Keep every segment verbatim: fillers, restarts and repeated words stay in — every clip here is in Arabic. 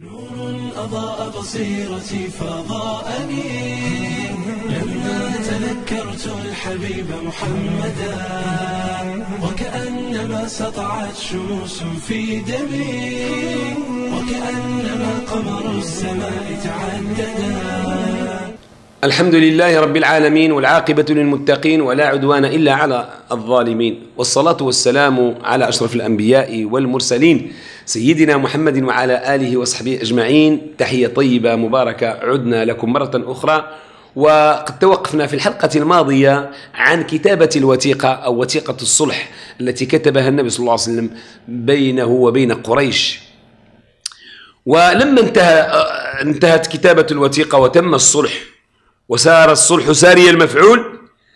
نور أضاء بصيرتي فضاءني لما تذكرت الحبيب محمدا، وكأنما سطعت شموس في دمي، وكأنما قمر السماء تعددا. الحمد لله رب العالمين، والعاقبة للمتقين، ولا عدوان إلا على الظالمين، والصلاة والسلام على أشرف الأنبياء والمرسلين سيدنا محمد وعلى آله وصحبه أجمعين. تحية طيبة مباركة، عدنا لكم مرة أخرى. وقد توقفنا في الحلقة الماضية عن كتابة الوثيقة أو وثيقة الصلح التي كتبها النبي صلى الله عليه وسلم بينه وبين قريش. ولما انتهى انتهت كتابة الوثيقة وتم الصلح وسار الصلح ساري المفعول،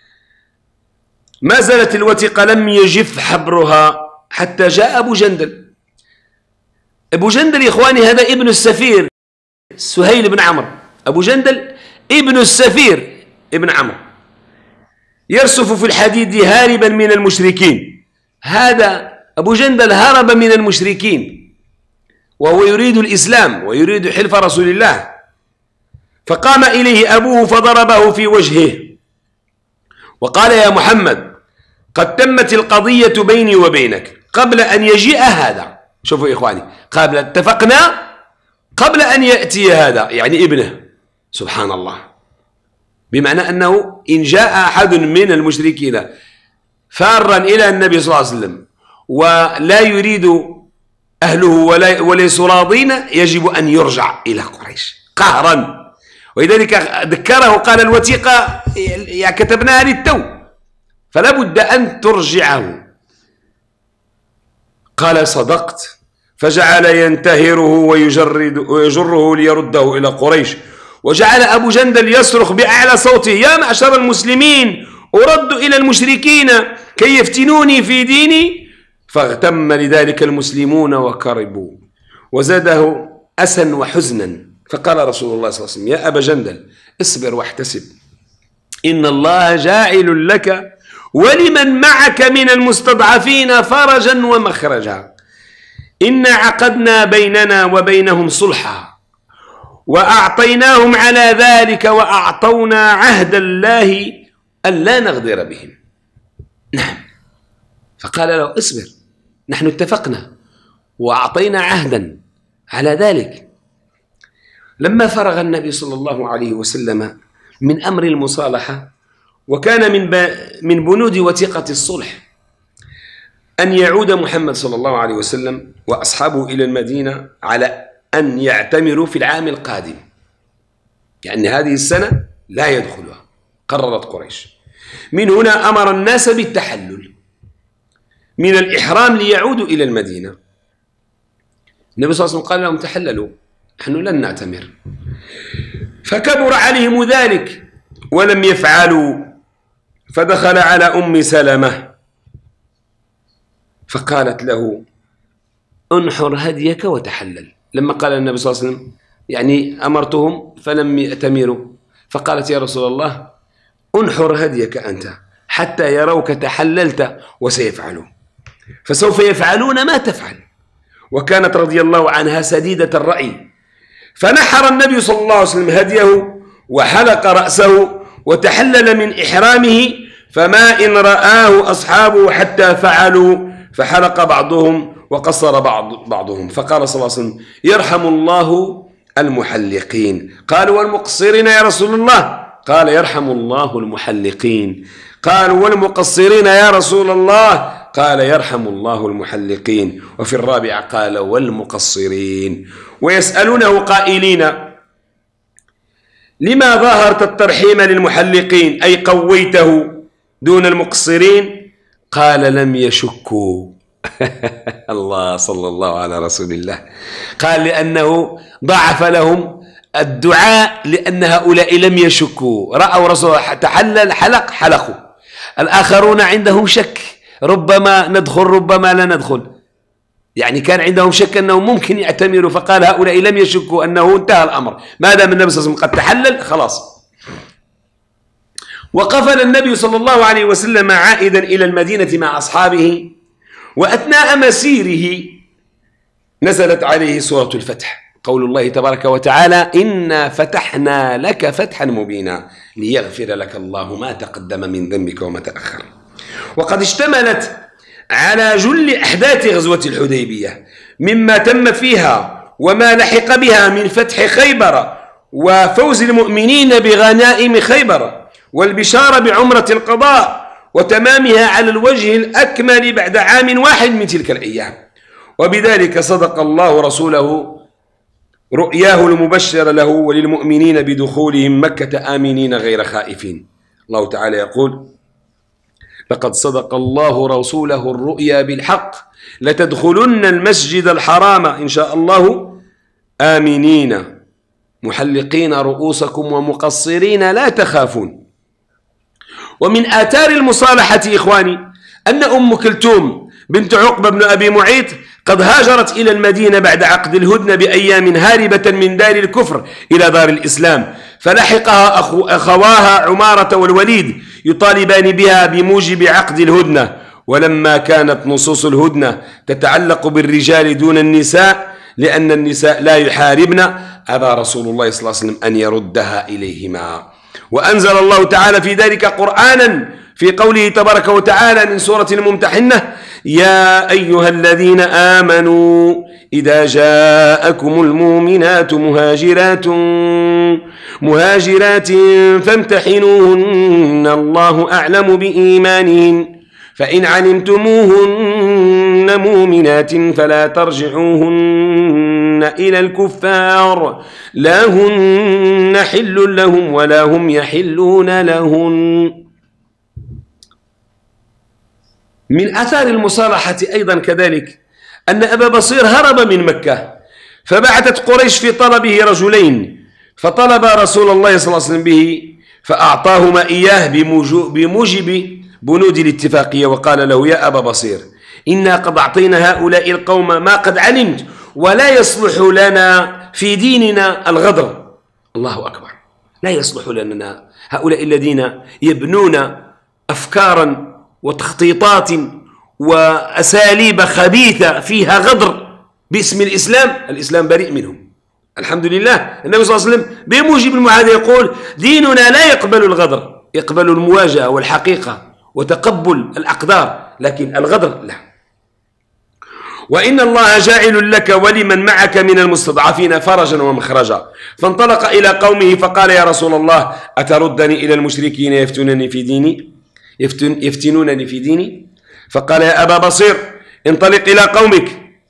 ما زالت الوثيقة لم يجف حبرها حتى جاء أبو جندل. أبو جندل يا إخواني هذا ابن السفير سهيل بن عمرو. أبو جندل ابن السفير ابن عمرو يرسف في الحديد هاربا من المشركين. هذا أبو جندل هرب من المشركين وهو يريد الإسلام ويريد حلف رسول الله، فقام إليه أبوه فضربه في وجهه وقال: يا محمد، قد تمت القضية بيني وبينك قبل أن يجيء هذا. شوفوا يا إخواني، قبل اتفقنا قبل أن يأتي هذا، يعني ابنه. سبحان الله، بمعنى أنه إن جاء أحد من المشركين فارا إلى النبي صلى الله عليه وسلم ولا يريد أهله ولا وليسوا راضين، يجب أن يرجع إلى قريش قهرا. ولذلك ذكره قال: الوثيقة كتبناها للتو فلا بد أن ترجعه. قال: صدقت. فجعل ينتهره ويجرد ويجره ليرده إلى قريش، وجعل أبو جندل يصرخ بأعلى صوته: يا معشر المسلمين، أرد إلى المشركين كي يفتنوني في ديني. فاغتم لذلك المسلمون وكربوا، وزاده أسا وحزنا. فقال رسول الله صلى الله عليه وسلم: يا أبا جندل، اصبر واحتسب، إن الله جاعل لك ولمن معك من المستضعفين فرجا ومخرجا. إنا عقدنا بيننا وبينهم صلحا، وأعطيناهم على ذلك، وأعطونا عهد الله ألا نغدر بهم. نعم. فقال له: اصبر، نحن اتفقنا وأعطينا عهدا على ذلك. لما فرغ النبي صلى الله عليه وسلم من أمر المصالحة، وكان من من بنود وثيقة الصلح أن يعود محمد صلى الله عليه وسلم وأصحابه إلى المدينة على أن يعتمروا في العام القادم، يعني هذه السنة لا يدخلها، قررت قريش. من هنا أمر الناس بالتحلل من الإحرام ليعودوا إلى المدينة. النبي صلى الله عليه وسلم قال لهم: تحللوا، نحن لن نعتمر. فكبر عليهم ذلك ولم يفعلوا، فدخل على أم سلمة فقالت له: انحر هديك وتحلل. لما قال النبي صلى الله عليه وسلم يعني أمرتهم فلم يأتمروا، فقالت: يا رسول الله، انحر هديك أنت حتى يروك تحللت، وسيفعلون، فسوف يفعلون ما تفعل. وكانت رضي الله عنها سديدة الرأي، فنحر النبي صلى الله عليه وسلم هديه وحلق رأسه وتحلل من إحرامه، فما إن رآه أصحابه حتى فعلوا، فحلق بعضهم وقصر بعض بعضهم. فقال صلى الله عليه وسلم: يرحم الله المحلقين. قالوا: والمقصرين يا رسول الله؟ قال: يرحم الله المحلقين. قالوا: والمقصرين يا رسول الله؟ قال: يرحم الله المحلقين. وفي الرابعة قال: والمقصرين. ويسألونه قائلين: لما ظاهرت الترحيم للمحلقين، أي قويته دون المقصرين؟ قال: لم يشكوا. الله، صلى الله على رسول الله. قال: لأنه ضعف لهم الدعاء، لأن هؤلاء لم يشكوا، رأوا رسول تحلل حلق حلقوا. الآخرون عندهم شك، ربما ندخل ربما لا ندخل، يعني كان عندهم شك أنه ممكن يعتمروا، فقال هؤلاء لم يشكوا أنه انتهى الأمر، ما دام النبي صلى الله عليه وسلم قد تحلل خلاص. وقفل النبي صلى الله عليه وسلم عائدا إلى المدينة مع أصحابه، وأثناء مسيره نزلت عليه سورة الفتح. قول الله تبارك وتعالى: إنا فتحنا لك فتحا مبينا ليغفر لك الله ما تقدم من ذنبك وما تأخر. وقد اشتملت على جل أحداث غزوة الحديبية مما تم فيها وما لحق بها من فتح خيبر وفوز المؤمنين بغنائم خيبر والبشارة بعمرة القضاء وتمامها على الوجه الأكمل بعد عام واحد من تلك الأيام. وبذلك صدق الله رسوله رؤياه المبشر له وللمؤمنين بدخولهم مكة آمنين غير خائفين. الله تعالى يقول: لقد صدق الله رسوله الرؤيا بالحق لتدخلن المسجد الحرام إن شاء الله آمنين محلقين رؤوسكم ومقصرين لا تخافون. ومن آثار المصالحة إخواني أن أم كلثوم بنت عقبة بن أبي معيط قد هاجرت إلى المدينة بعد عقد الهدنة بأيام هاربة من دار الكفر إلى دار الإسلام، فلحقها أخو أخواها عمارة والوليد يطالبان بها بموجب عقد الهدنة. ولما كانت نصوص الهدنة تتعلق بالرجال دون النساء لأن النساء لا يحاربن، أبى رسول الله صلى الله عليه وسلم أن يردها إليهما. وأنزل الله تعالى في ذلك قرآنا في قوله تبارك وتعالى من سورة الممتحنة: يا أيها الذين آمنوا إذا جاءكم المؤمنات مهاجرات مهاجرات فامتحنوهن الله أعلم بإيمانهن فإن علمتموهن مؤمنات فلا ترجعوهن إلى الكفار لا هن حل لهم ولا هم يحلون لهن. من آثار المصالحة أيضا كذلك أن أبا بصير هرب من مكة، فبعثت قريش في طلبه رجلين، فطلب رسول الله صلى الله عليه وسلم به فأعطاهما إياه بموجب بنود الاتفاقية، وقال له: يا أبا بصير إنا قد أعطينا هؤلاء القوم ما قد علمت ولا يصلح لنا في ديننا الغدر. الله أكبر، لا يصلح لنا هؤلاء الذين يبنون أفكارا وتخطيطات وأساليب خبيثة فيها غدر باسم الإسلام. الإسلام بريء منهم الحمد لله. النبي صلى الله عليه وسلم بموجب المعاهدة يقول: ديننا لا يقبل الغدر، يقبل المواجهة والحقيقة وتقبل الأقدار، لكن الغدر لا. وإن الله جاعل لك ولمن معك من المستضعفين فرجا ومخرجا. فانطلق إلى قومه فقال: يا رسول الله أتردني إلى المشركين يفتنونني في ديني يفتن يفتنونني في ديني؟ فقال: يا أبا بصير انطلق إلى قومك.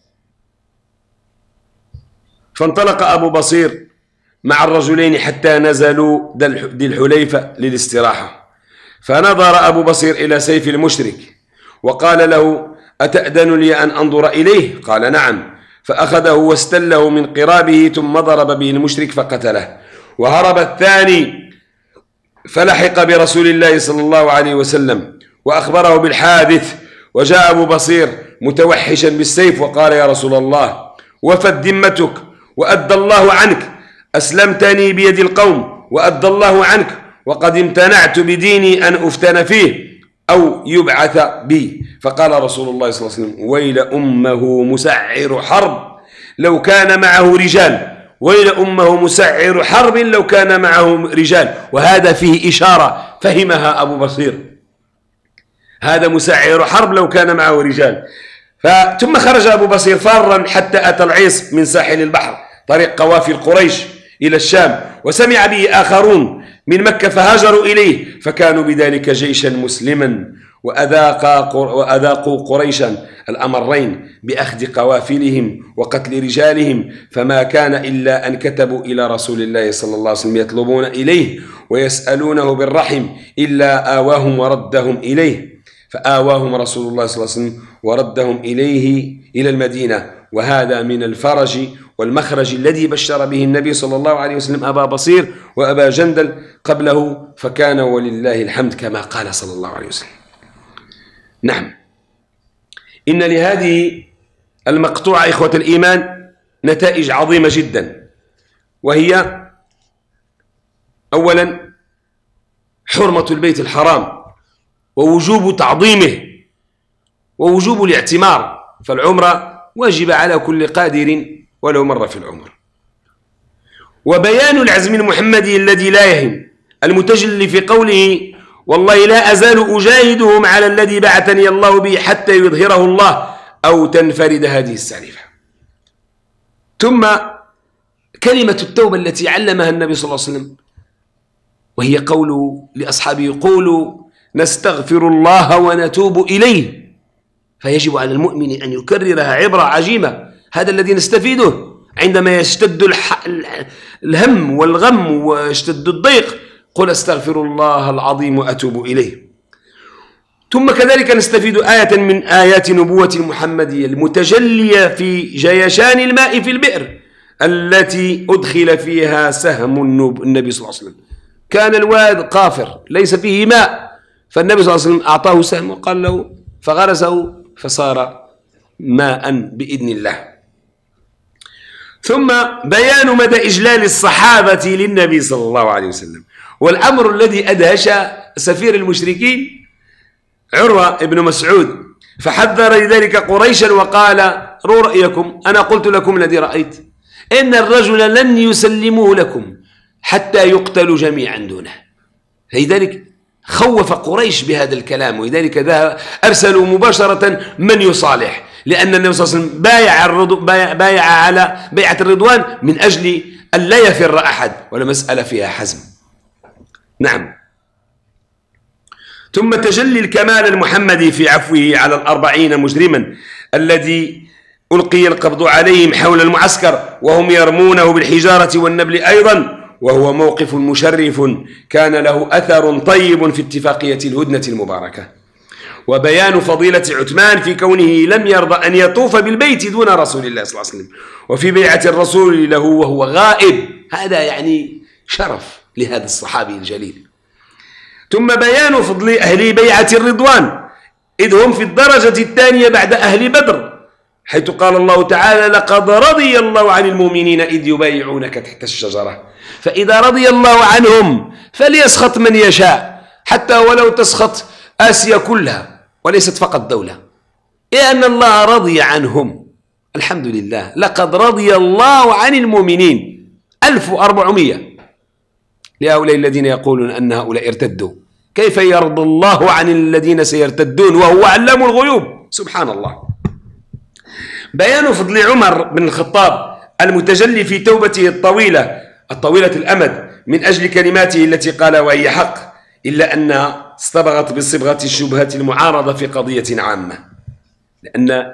فانطلق أبو بصير مع الرجلين حتى نزلوا ذي الحليفة للاستراحة، فنظر أبو بصير إلى سيف المشرك وقال له: أتأذن لي أن أنظر إليه؟ قال: نعم. فأخذه واستله من قرابه ثم ضرب به المشرك فقتله. وهرب الثاني فلحق برسول الله صلى الله عليه وسلم وأخبره بالحادث، وجاء أبو بصير متوحشا بالسيف وقال: يا رسول الله وفت ذمتك وأدى الله عنك، أسلمتني بيد القوم وأدى الله عنك، وقد امتنعت بديني أن أفتن فيه أو يبعث بي. فقال رسول الله صلى الله عليه وسلم: ويل أمه مسعر حرب لو كان معه رجال، ويل أمه مسعر حرب لو كان معه رجال. وهذا فيه إشارة فهمها أبو بصير، هذا مسعر حرب لو كان معه رجال. ثم خرج أبو بصير فارا حتى أتى العيص من ساحل البحر طريق قوافل قريش إلى الشام، وسمع به آخرون من مكة فهاجروا إليه، فكانوا بذلك جيشا مسلما وأذاق وأذاقوا قريشا الأمرين بأخذ قوافلهم وقتل رجالهم، فما كان إلا أن كتبوا إلى رسول الله صلى الله عليه وسلم يطلبون إليه ويسألونه بالرحم إلا آواهم وردهم إليه، فآواهم رسول الله صلى الله عليه وسلم وردهم إليه إلى المدينة. وهذا من الفرج والمخرج الذي بشر به النبي صلى الله عليه وسلم أبا بصير وأبا جندل قبله، فكان ولله الحمد كما قال صلى الله عليه وسلم. نعم، إن لهذه المقطوعة إخوة الإيمان نتائج عظيمة جدا، وهي أولا حرمة البيت الحرام ووجوب تعظيمه ووجوب الاعتمار، فالعمرة واجب على كل قادر ولو مرة في العمر. وبيان العزم المحمدي الذي لا يهم المتجلي في قوله والله لا أزال أجاهدهم على الذي بعثني الله به حتى يظهره الله أو تنفرد هذه السالفة. ثم كلمة التوبة التي علمها النبي صلى الله عليه وسلم، وهي قول لأصحابه قولوا نستغفر الله ونتوب إليه، فيجب على المؤمن أن يكررها عبرة عجيبة. هذا الذي نستفيده عندما يشتد الهم والغم ويشتد الضيق، قل استغفر الله العظيم وأتوب إليه. ثم كذلك نستفيد آية من آيات نبوة المحمدية المتجلية في جيشان الماء في البئر التي أدخل فيها سهم النبي صلى الله عليه وسلم. كان الواد قافر ليس فيه ماء، فالنبي صلى الله عليه وسلم أعطاه سهم وقال له فغرسه فصار ماء بإذن الله. ثم بيان مدى إجلال الصحابة للنبي صلى الله عليه وسلم، والأمر الذي أدهش سفير المشركين عروة بن مسعود، فحذر لذلك قريشا وقال رو رأيكم، أنا قلت لكم الذي رأيت، إن الرجل لن يسلموه لكم حتى يقتلوا جميعا دونه. لذلك خوف قريش بهذا الكلام، ولذلك أرسلوا مباشرة من يصالح، لأن النبي صلى الله عليه وسلم بايع, بايع, بايع على بيعة الرضوان من أجل أن لا يفر أحد، ولا مسألة فيها حزم. نعم. ثم تجلي الكمال المحمدي في عفوه على الأربعين مجرما الذي ألقي القبض عليهم حول المعسكر وهم يرمونه بالحجارة والنبل أيضا، وهو موقف مشرف كان له أثر طيب في اتفاقية الهدنة المباركة. وبيان فضيلة عثمان في كونه لم يرضى أن يطوف بالبيت دون رسول الله صلى الله عليه وسلم، وفي بيعة الرسول له وهو غائب، هذا يعني شرف لهذا الصحابي الجليل. ثم بيان فضل أهل بيعة الرضوان إذ هم في الدرجة الثانية بعد أهل بدر، حيث قال الله تعالى لقد رضي الله عن المؤمنين إذ يبايعونك تحت الشجرة، فإذا رضي الله عنهم فليسخط من يشاء، حتى ولو تسخط آسيا كلها وليست فقط دولة، لأن الله رضي عنهم. الحمد لله، لقد رضي الله عن المؤمنين ألف وأربعمائة لهؤلاء الذين يقولون أن هؤلاء ارتدوا. كيف يرضى الله عن الذين سيرتدون وهو علام الغيوب؟ سبحان الله. بيان فضل عمر بن الخطاب المتجلي في توبته الطويلة الطويلة الأمد من أجل كلماته التي قال وهي حق، إلا أنها اصطبغت بصبغة الشبهة المعارضة في قضية عامة، لأن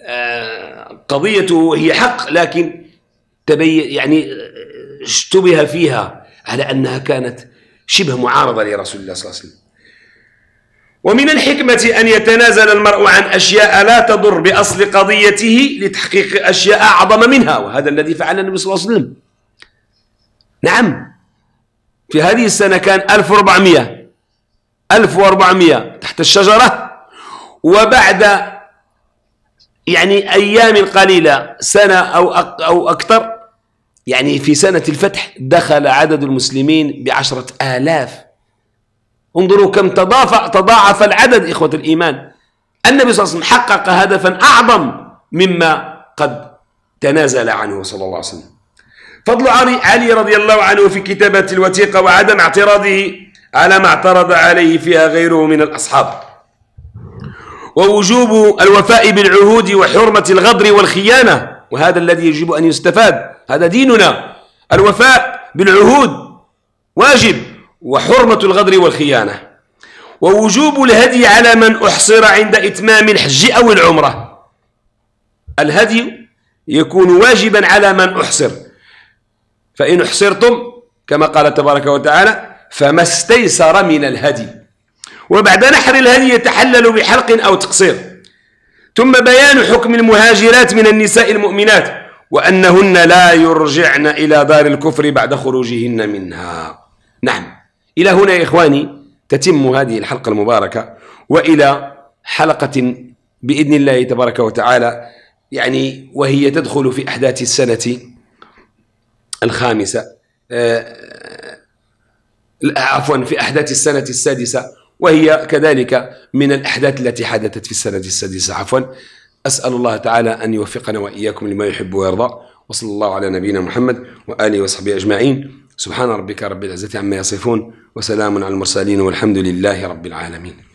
قضيته هي حق لكن تبين يعني اشتبه فيها على أنها كانت شبه معارضة لرسول الله صلى الله عليه وسلم. ومن الحكمة أن يتنازل المرء عن أشياء لا تضر بأصل قضيته لتحقيق أشياء أعظم منها، وهذا الذي فعل النبي صلى الله عليه وسلم. نعم، في هذه السنة كان ألف وأربعمائة ألف وأربعمائة تحت الشجرة، وبعد يعني أيام قليلة سنة أو أو أكثر، يعني في سنة الفتح دخل عدد المسلمين بعشرة آلاف. انظروا كم تضاعف تضاعف العدد إخوة الإيمان. النبي صلى الله عليه وسلم حقق هدفا أعظم مما قد تنازل عنه صلى الله عليه وسلم. فضل علي رضي الله عنه في كتابة الوثيقة وعدم اعتراضه على ما اعترض عليه فيها غيره من الأصحاب، ووجوب الوفاء بالعهود وحرمة الغدر والخيانة، وهذا الذي يجب أن يستفاد، هذا ديننا، الوفاء بالعهود واجب، وحرمة الغدر والخيانة، ووجوب الهدي على من أحصر عند إتمام الحج أو العمرة. الهدي يكون واجبا على من أحصر، فإن أحصرتم كما قال تبارك وتعالى فما استيسر من الهدي، وبعد نحر الهدي يتحلل بحلق أو تقصير. ثم بيان حكم المهاجرات من النساء المؤمنات وأنهن لا يرجعن إلى دار الكفر بعد خروجهن منها. نعم، إلى هنا يا إخواني تتم هذه الحلقة المباركة، وإلى حلقة بإذن الله تبارك وتعالى يعني وهي تدخل في أحداث السنة الخامسة آه عفوا في أحداث السنة السادسة، وهي كذلك من الأحداث التي حدثت في السنة السادسة عفوا. أسأل الله تعالى أن يوفقنا وإياكم لما يحب ويرضى، وصلى الله على نبينا محمد وآله وصحبه أجمعين. سبحان ربك رب العزة عما يصفون وسلام على المرسلين والحمد لله رب العالمين.